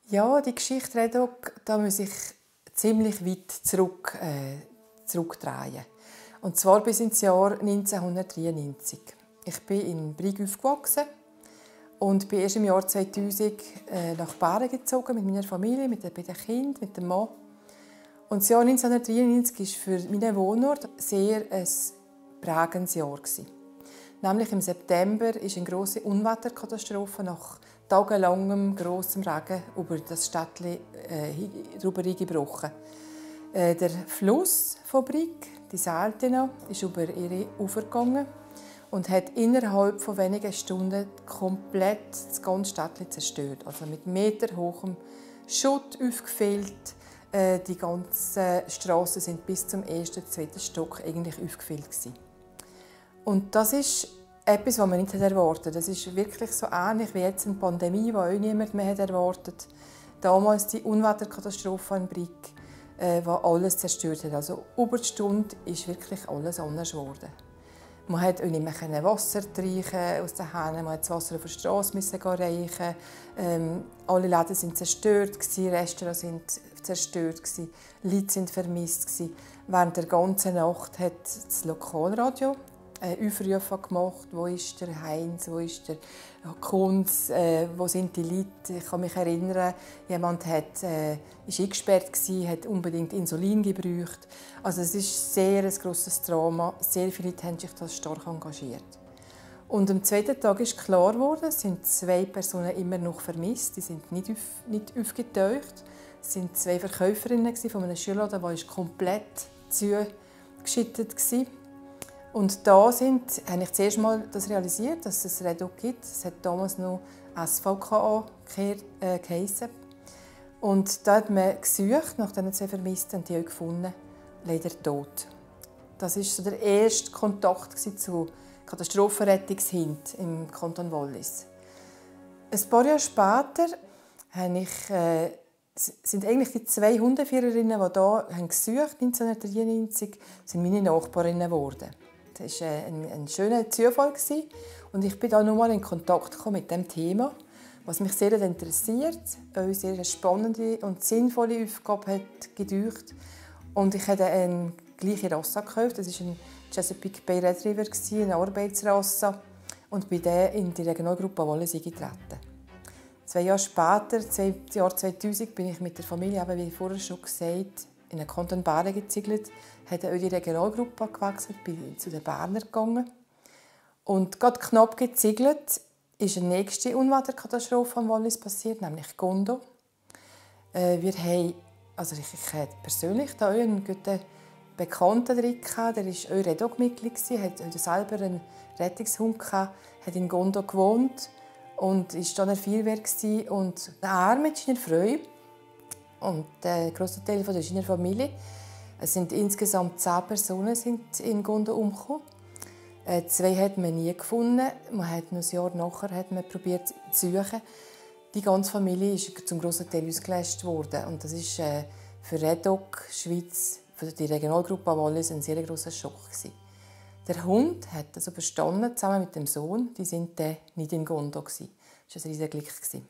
Ja, die Geschichte Redok, da muss ich ziemlich weit zurückdrehen. Und zwar bis ins Jahr 1993. Ich bin in Brig aufgewachsen und bin erst im Jahr 2000 nach Baren gezogen mit meiner Familie, mit den beiden Kindern, mit dem Mann. Und das Jahr 1993 war für meinen Wohnort sehr ein prägendes Jahr. Nämlich im September ist eine grosse Unwetterkatastrophe nach tagelangem grossem Regen über das Städtchen drüber eingebrochen. Der Fluss von Brig, die Seltena, ist über ihre Ufer gegangen und hat innerhalb von wenigen Stunden komplett das ganze Städtchen zerstört. Also mit meterhohem Schutt aufgefüllt. Die ganzen Strassen sind bis zum ersten, zweiten Stock eigentlich aufgefüllt gewesen. Und das ist etwas, was man nicht erwartet hat. Das ist wirklich so ähnlich wie jetzt eine Pandemie, die auch niemand mehr erwartet hat. Damals die Unwetterkatastrophe in Brig, die alles zerstört hat. Also über die Stunde ist wirklich alles anders geworden. Man konnte auch nicht mehr Wasser trinken aus den Händen, man musste das Wasser auf der Straße reichen. Alle Läden waren zerstört, Restaurants waren zerstört, Leute waren vermisst. Während der ganzen Nacht hat das Lokalradio Aufrufe gemacht, wo ist der Heinz, wo ist der Kunz, wo sind die Leute. Ich kann mich erinnern, jemand war eingesperrt, hat unbedingt Insulin gebraucht. Also es ist sehr ein grosses Drama. Sehr viele Leute haben sich da stark engagiert. Und am zweiten Tag ist klar geworden, es sind 2 Personen immer noch vermisst. Die sind nicht aufgetaucht. Es waren 2 Verkäuferinnen von einem Schuhladen, der komplett zugeschüttet war. Und da habe ich zuerst mal das realisiert, dass es Redok gibt. Es hat damals noch SVKA geheissen. Und da hat man gesucht nach diesen 2 Vermissten und die auch gefunden, leider tot. Das war so der erste Kontakt zu Katastrophenrettungshund im Kanton Wallis. Ein paar Jahre später sind eigentlich die 2 Hundeführerinnen, die hier gesucht haben, 1993, sind meine Nachbarinnen geworden. Das war ein schöner Zufall und ich bin da noch mal in Kontakt mit dem Thema, was mich sehr interessiert, eine sehr spannende und sinnvolle Aufgabe hat gedauert. Und ich habe eine gleiche Rasse gekauft. Das war ein Chesapeake Bay Retriever, eine Arbeitsrasse, und bin dann in die Regionalgruppe Wallis eingetreten. 2 Jahre später, im Jahr 2000, bin ich mit der Familie, wie vorher schon gesagt, in den Kanton Bern gezügelt, hat auch die Regionalgruppe gewechselt, bin zu den Berner gegangen. Und gerade knapp gezügelt ist eine nächste Unwetterkatastrophe am Wallis passiert, nämlich Gondo. Ich hatte persönlich da einen guten Bekannten drin, der war auch Redok-Mitglied, hat selber einen Rettungshund gehabt, hat in Gondo gewohnt und war dann ein Feuerwehr. Und er mit seiner Frau und der grosse Teil von seiner Familie. Es sind insgesamt 10 Personen sind in Gondo umgekommen. 2 hat man nie gefunden. Man hat noch ein Jahr nachher hat man probiert zu suchen. Die ganze Familie ist zum grossen Teil ausgelöscht worden. Und das ist für Redok Schweiz, für die Regionalgruppe Wallis, ein sehr grosser Schock gewesen. Der Hund hat also verstanden, zusammen mit dem Sohn, die sind nicht in Gondo gewesen. Das war ein riesiges Glück.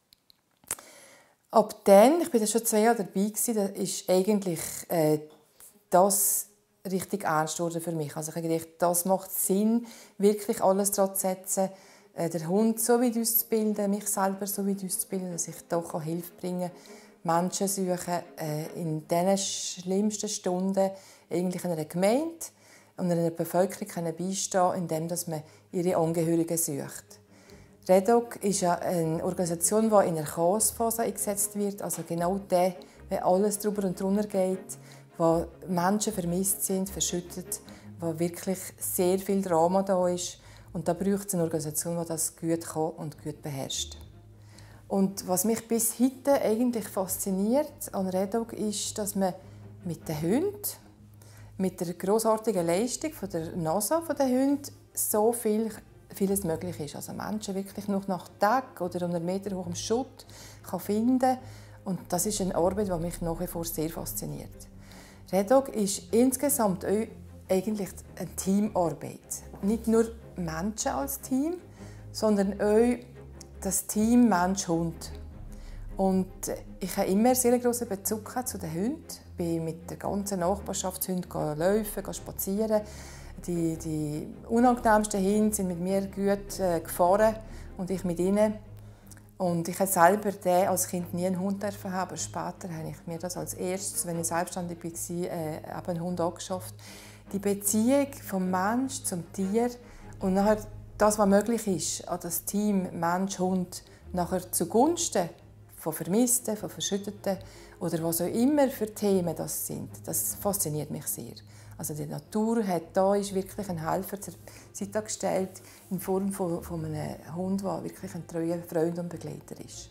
Ab dann, ich war schon 2 Jahre dabei, da ist eigentlich das richtig ernst wurde für mich. Also ich habe gedacht, das macht Sinn, wirklich alles daran zu setzen, den Hund so weit auszubilden, mich selber so weit auszubilden, dass ich da Hilfe bringen kann, Menschen suchen, in diesen schlimmsten Stunden eigentlich einer Gemeinde und einer Bevölkerung beistehen, indem man ihre Angehörigen sucht. Redok ist ja eine Organisation, die in der Chaosphase eingesetzt wird, also genau dann, wenn alles drüber und drunter geht, wo Menschen vermisst sind, verschüttet, wo wirklich sehr viel Drama da ist. Und da braucht es eine Organisation, die das gut kann und gut beherrscht. Und was mich bis heute eigentlich fasziniert an Redok ist, dass man mit den Hunden, mit der grossartigen Leistung von der NASA von den Hunden, so vieles möglich ist. Also Menschen wirklich noch nach Tag oder unter Meter hohem Schutt kann finden. Und das ist eine Arbeit, die mich nach wie vor sehr fasziniert. Redok ist insgesamt eigentlich eine Teamarbeit. Nicht nur Menschen als Team, sondern auch das Team Mensch-Hund. Und ich habe immer einen sehr grossen Bezug zu den Hunden. Ich bin mit der ganzen Nachbarschaftshund laufen, spazieren. Die unangenehmsten Hunde sind mit mir gut gefahren und ich mit ihnen. Und ich habe selber als Kind nie einen Hund haben, aber später habe ich mir das als erstes, wenn ich selbstständig war, einen Hund angeschafft. Die Beziehung vom Mensch zum Tier und nachher das, was möglich ist, an das Team Mensch, Hund, nachher zugunsten von Vermissten, von Verschütteten oder was auch immer für Themen das sind, das fasziniert mich sehr. Also die Natur ist wirklich ein Helfer zur Seite gestellt in Form von einem Hund, der wirklich ein treuer Freund und Begleiter ist.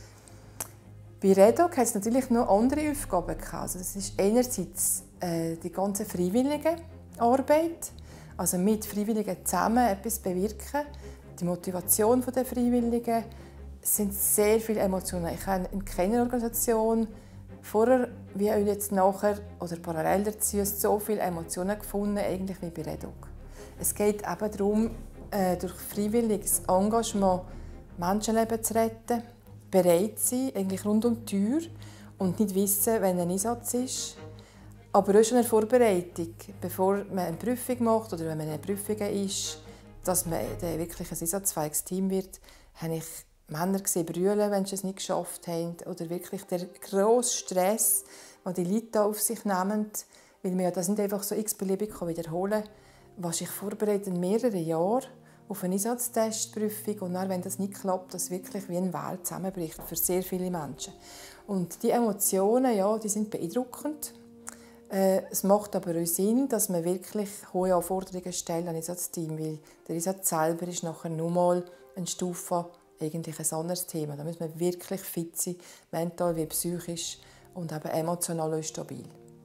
Bei Redok hat es natürlich noch andere Aufgaben gehabt. Also das ist einerseits die ganze freiwillige Arbeit, also mit Freiwilligen zusammen etwas bewirken. Die Motivation der Freiwilligen sind sehr viele Emotionen. Ich habe in keiner Organisation vorher wie auch jetzt nachher oder parallel dazu so viele Emotionen gefunden, eigentlich wie bei Redok. Es geht eben darum, durch freiwilliges Engagement Menschenleben zu retten, bereit zu sein, eigentlich rund um die Tür und nicht wissen, wenn ein Einsatz ist. Aber auch schon eine Vorbereitung, bevor man eine Prüfung macht oder wenn man in einer Prüfung ist, dass man wirklich ein einsatzfähiges Team wird, habe ich Männer gesehen brüllen, wenn sie es nicht geschafft haben. Oder wirklich der grosse Stress, den die Leute auf sich nehmen, weil man das nicht einfach so x-beliebig wiederholen kann, was sich vorbereitet mehrere Jahre auf eine Einsatztestprüfung und dann, wenn das nicht klappt, das wirklich wie eine Welt zusammenbricht für sehr viele Menschen. Und die Emotionen, ja, die sind beeindruckend. Es macht aber auch Sinn, dass man wirklich hohe Anforderungen stellt an Einsatzteam, weil der Einsatz selber ist nachher nochmal eine Stufe eigentlich ein anderes Thema. Da muss man wirklich fit sein, mental wie psychisch und eben emotional und stabil.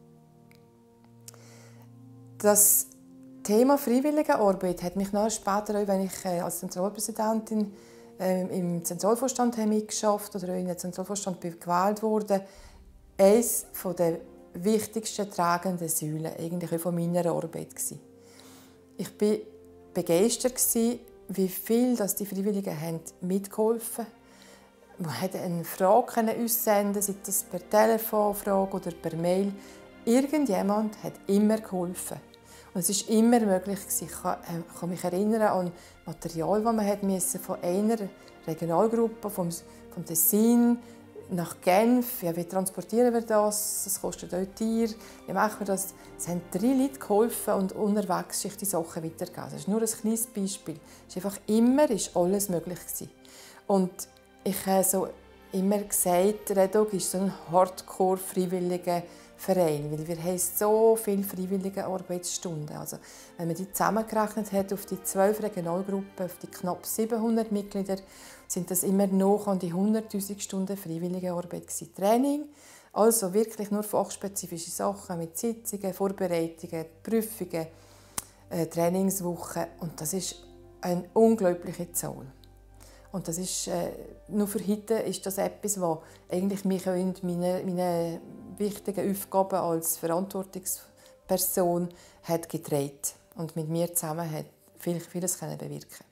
Das Thema freiwillige Arbeit hat mich nachher später, auch wenn ich als Zentralpräsidentin im Zentralvorstand mitgeschafft oder in den Zentralvorstand gewählt wurde, eines der wichtigsten tragenden Säulen eigentlich auch von meiner Arbeit gewesen. Ich war begeistert, wie viel die Freiwilligen mitgeholfen haben. Man konnte eine Frage aussenden, sei das per Telefonfrage oder per Mail. Irgendjemand hat immer geholfen. Und es war immer möglich. Ich kann mich erinnern an Material, das man von einer Regionalgruppe, vom Tessin nach Genf. Ja, wie transportieren wir das? Das kostet auch Tier. Wie machen wir das? Es haben 3 Leute geholfen und unterwegs sich die Sachen weitergegeben. Das ist nur ein kleines Beispiel. Es ist einfach immer alles möglich gewesen. Und ich habe so immer gesagt, Redok ist so ein Hardcore-freiwilliger Verein, weil wir haben so viele freiwillige Arbeitsstunden. Also, wenn man die zusammengerechnet hat auf die 12 Regionalgruppen, auf die knapp 700 Mitglieder, sind das immer noch an die 100'000 Stunden freiwillige Arbeit gewesen. Training, also wirklich nur fachspezifische Sachen mit Sitzungen, Vorbereitungen, Prüfungen, Trainingswochen. Und das ist eine unglaubliche Zahl. Und das ist, nur für heute ist das etwas, was eigentlich mich auch in meine wichtigen Aufgaben als Verantwortungsperson hat getragen und mit mir zusammen hat vieles bewirken.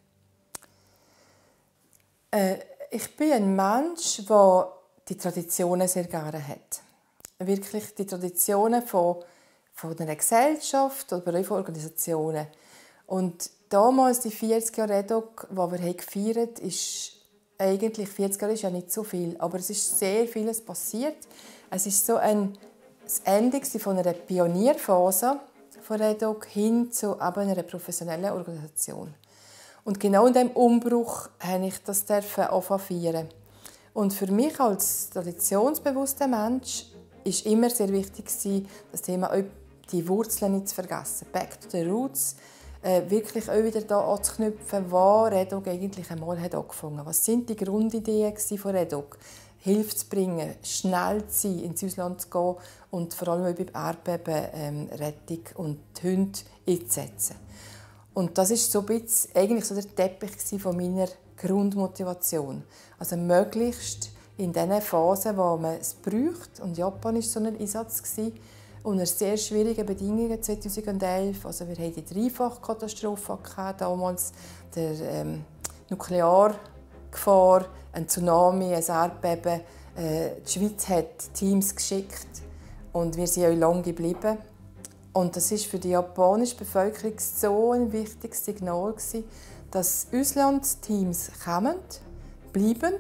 Ich bin ein Mensch, der die Traditionen sehr gerne hat. Wirklich die Traditionen von einer Gesellschaft oder auch von Organisationen. Und damals, die 40 Jahre Redok, die wir gefeiert haben, ist eigentlich 40 Jahre ist ja nicht so viel, aber es ist sehr vieles passiert. Es ist so das Ende von einer Pionierphase von Redok hin zu einer professionellen Organisation. Und genau in diesem Umbruch durfte ich das feiern. Und für mich als traditionsbewusster Mensch war immer sehr wichtig, das Thema die Wurzeln nicht zu vergessen. Back to the roots. Wirklich auch wieder da anzuknüpfen, wo Redok eigentlich einmal angefangen hat. Was sind die Grundideen von Redok? Hilfe zu bringen, schnell zu sein, ins Ausland zu gehen und vor allem auch beim Erdbeben Rettung und die Hunde einzusetzen. Und das war so ein bisschen, eigentlich so der Teppich von meiner Grundmotivation. Also möglichst in den Phasen, wo man es braucht. Und Japan war so ein Einsatz unter sehr schwierigen Bedingungen 2011. Also wir hatten die Dreifachkatastrophe damals, der Nukleargefahr, ein Tsunami, ein Erdbeben, Die Schweiz hat Teams geschickt und wir sind auch lange geblieben. Und das war für die japanische Bevölkerung so ein wichtiges Signal, dass Auslandsteams kommen, bleiben.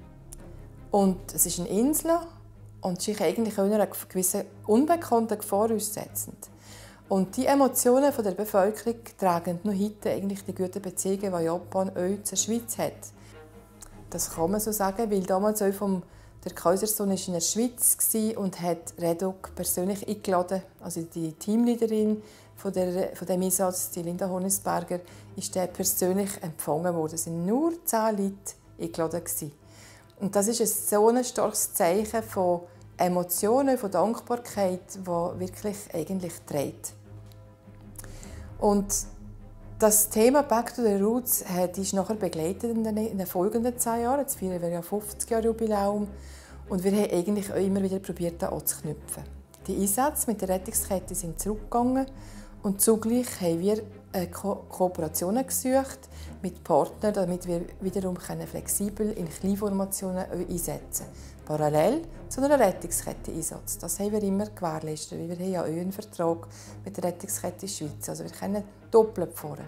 Und es ist eine Insel und sich eigentlich auch einer gewissen unbekannten Gefahr aussetzen. Und die Emotionen der Bevölkerung tragen noch heute eigentlich die guten Beziehungen, die Japan auch zur Schweiz hat. Das kann man so sagen, weil damals auch der Kaisersohn war in der Schweiz und hat Redok persönlich eingeladen. Also die Teamleaderin von dem Einsatz, die Linda Honisberger, ist der persönlich empfangen worden. Es waren nur 10 Leute eingeladen. Und das ist so ein starkes Zeichen von Emotionen, von Dankbarkeit, das wirklich eigentlich trägt. Und das Thema Back to the Roots ist nachher begleitet in den folgenden 10 Jahren. Jetzt feiern wir ja 50 Jahre Jubiläum. Und wir haben eigentlich auch immer wieder probiert, da anzuknüpfen. Die Einsätze mit der Rettungskette sind zurückgegangen und zugleich haben wir Kooperationen gesucht mit Partnern, damit wir wiederum flexibel in Kleinformationen einsetzen können. Parallel zu einer Rettungskette-Einsatz. Das haben wir immer gewährleistet. Wir haben ja auch einen Vertrag mit der Rettungskette Schweiz. Also wir können doppelt fahren.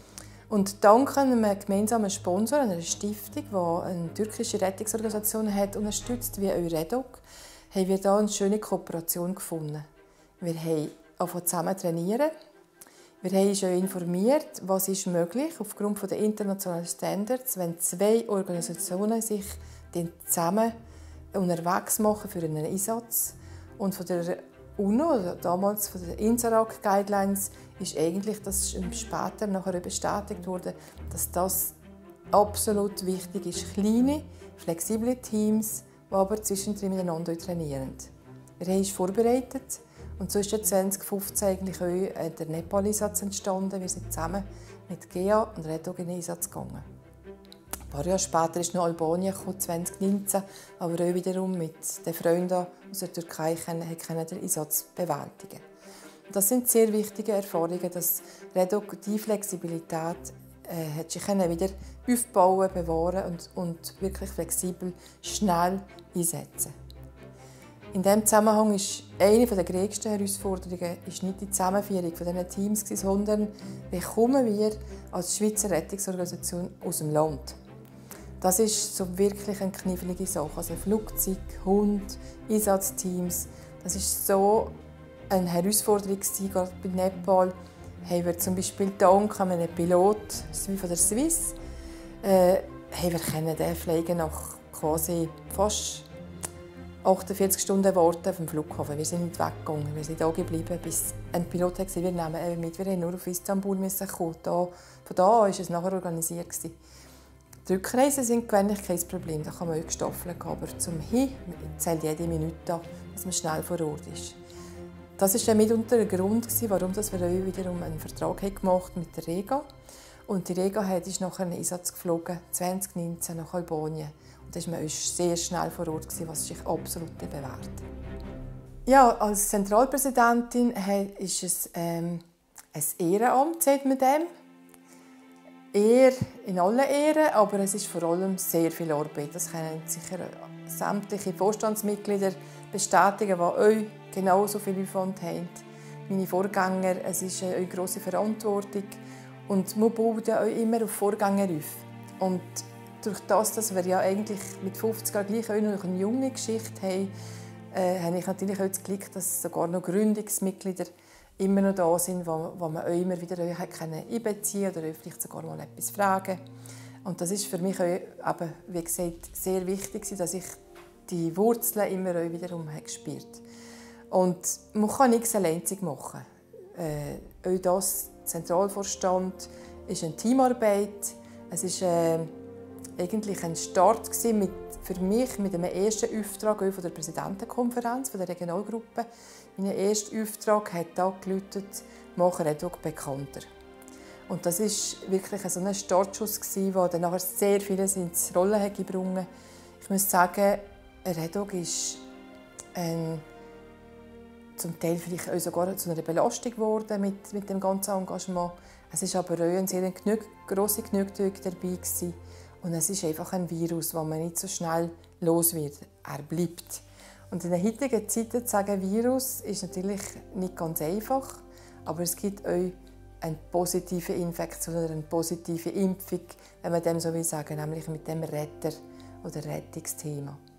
Und dank einem gemeinsamen Sponsor, einer Stiftung, die eine türkische Rettungsorganisation hat unterstützt, wie Redok, haben wir hier eine schöne Kooperation gefunden. Wir haben angefangen zusammen trainieren. Wir haben uns informiert, was ist möglich aufgrund der internationalen Standards, wenn 2 Organisationen sich zusammen unterwegs machen für einen Einsatz. Und von der UNO, damals von den INSARAG Guidelines, ist eigentlich das später nachher bestätigt worden, dass das absolut wichtig ist. Kleine, flexible Teams, die aber zwischendrin miteinander trainieren. Wir haben uns vorbereitet und so ist 2015 eigentlich auch der Nepal-Einsatz entstanden. Wir sind zusammen mit GEA und Redok in den Einsatz gegangen. Ein paar Jahre später ist noch Albanien 2019, aber auch wiederum mit den Freunden aus der Türkei können den Einsatz bewältigen. Das sind sehr wichtige Erfahrungen, dass Redok die Flexibilität hat sich wieder aufbauen, bewahren und wirklich flexibel, schnell einsetzen. In diesem Zusammenhang ist eine der größten Herausforderungen nicht die Zusammenführung dieser Teams, sondern wie kommen wir als Schweizer Rettungsorganisation aus dem Land. Das ist so wirklich eine knifflige Sache. Also Flugzeug, Hund, Einsatzteams, das ist so eine Herausforderung gerade bei Nepal. Haben wir zum Beispiel dank einem Pilot von der Swiss den fliegen nach quasi fast 48 Stunden warten auf dem Flughafen. Wir sind nicht weggegangen, wir sind da geblieben, bis ein Pilot sagte, wir nehmen ihn mit. Wir mussten nur auf Istanbul kommen. Von da an war es nachher organisiert. Die Rückreisen sind gewöhnlich kein Problem, da kann man auch gestaffelt gehen. Aber zum Hin zählt jede Minute, dass man schnell vor Ort ist. Das war mitunter der Grund, warum wir wiederum einen Vertrag gemacht haben mit der Rega. Und die Rega ist nachher einen Einsatz geflogen, 2019 nach Albanien. Und da war man sehr schnell vor Ort, was sich absolut bewährt. Ja, als Zentralpräsidentin ist es ein Ehrenamt, sagt man dem. Ehr in allen Ehren, aber es ist vor allem sehr viel Arbeit. Das können sicher sämtliche Vorstandsmitglieder bestätigen, die auch genauso viel Aufwand haben. Meine Vorgänger, es ist eine grosse Verantwortung und man baut ja auch immer auf Vorgänger auf. Und durch das, dass wir ja eigentlich mit 50 Jahren gleich auch noch eine junge Geschichte haben, habe ich natürlich auch das Glück, dass sogar noch Gründungsmitglieder immer noch da sind, wo man auch immer wieder einbeziehen oder vielleicht sogar mal etwas fragen. Und das ist für mich auch, eben, wie gesagt, sehr wichtig, dass ich die Wurzeln immer auch wiederum gespürt habe. Und man kann nichts alleinzig machen. Auch das Zentralvorstand ist eine Teamarbeit. Es war eigentlich ein Start für mich mit dem ersten Auftrag von der Präsidentenkonferenz von der Regionalgruppe. Mein erster Auftrag hat da geläutet, «Machen Redok bekannter». Und das war wirklich so ein Startschuss, der dann nachher sehr vieles ins Rollen gebracht hat. Ich muss sagen, Redok ist zum Teil vielleicht auch sogar zu einer Belastung geworden mit dem ganzen Engagement. Es war aber auch eine sehr grosse Genugtuung dabei gewesen. Und es ist einfach ein Virus, den man nicht so schnell los wird. Er bleibt. Und in der heutigen Zeit zu sagen, Virus ist natürlich nicht ganz einfach, aber es gibt auch eine positive Infektion oder eine positive Impfung, wenn man dem so will sagen, nämlich mit dem Retter- oder Rettungsthema.